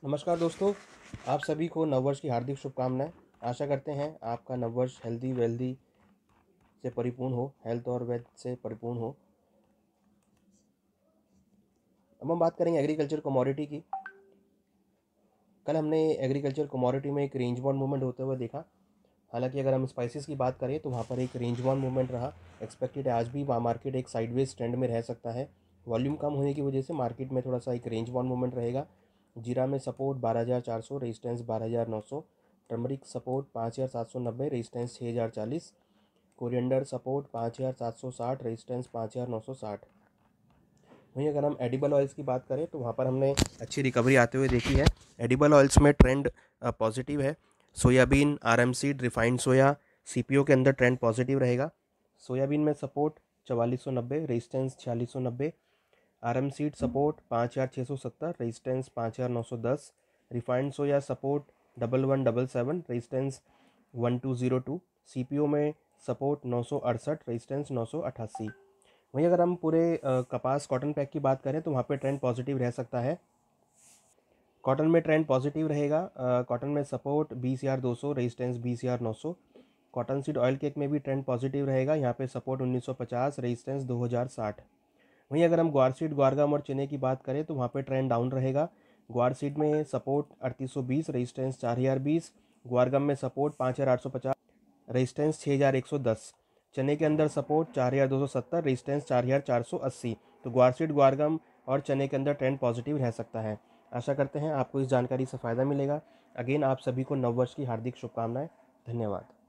नमस्कार दोस्तों, आप सभी को नववर्ष की हार्दिक शुभकामनाएं। आशा करते हैं आपका नववर्ष हेल्दी वेल्दी से परिपूर्ण हो, हेल्थ और वेल्थ से परिपूर्ण हो। अब हम बात करेंगे एग्रीकल्चर कमोडिटी की। कल हमने एग्रीकल्चर कमोडिटी में एक रेंज बाउंड मूवमेंट होते हुए देखा। हालांकि अगर हम स्पाइसेस की बात करें तो वहाँ पर एक रेंज बाउंड मूवमेंट रहा। एक्सपेक्टेड है आज भी वहाँ मार्केट एक साइडवेज ट्रेंड में रह सकता है। वॉल्यूम कम होने की वजह से मार्केट में थोड़ा सा एक रेंज बाउंड मूवमेंट रहेगा। जीरा में support 12,400, resistance 12,900। Turmeric support 5,790, resistance 6,040। Coriander support 5,760, resistance 5,960। वहीं अगर हम एडिबल ऑयल्स की बात करें तो वहाँ पर हमने अच्छी रिकवरी आते हुए देखी है। एडिबल ऑयल्स में ट्रेंड पॉजिटिव है। Soybean, RM seed, refined soya, CPO के अंदर ट्रेंड पॉजिटिव रहेगा। सोयाबीन में support 4490, resistance 4690। RM seed support 5,670, resistance 5,910। Refined soya support 1177, resistance 1202। CPO में सपोर्ट 968, रेजिस्टेंस 988। वहीं अगर हम पूरे कपास कॉटन पैक की बात करें तो वहाँ पे ट्रेंड पॉजिटिव रह सकता है। कॉटन में ट्रेंड पॉजिटिव रहेगा। कॉटन में support 20,200, resistance 20,900। Cotton seed oil cake में भी ट्रेंड पॉजिटिव रहेगा। यहाँ पे सपोर्ट 1950, रेजिस्टेंस 2060। वहीं अगर हम ग्वार सीड, ग्वारगम और चने की बात करें तो वहाँ पे ट्रेंड डाउन रहेगा। ग्वार सीड में सपोर्ट 3820, रेजिस्टेंस 4020। ग्वारगम में सपोर्ट 5,850, रेजिस्टेंस 6,110। चने के अंदर सपोर्ट 4,270, रेजिस्टेंस 4,480। तो ग्वार सीड, ग्वारगम और चने के अंदर ट्रेंड पॉजिटिव रह सकता है। आशा करते हैं आपको इस जानकारी से फ़ायदा मिलेगा। अगेन आप सभी को नववर्ष की हार्दिक शुभकामनाएं। धन्यवाद।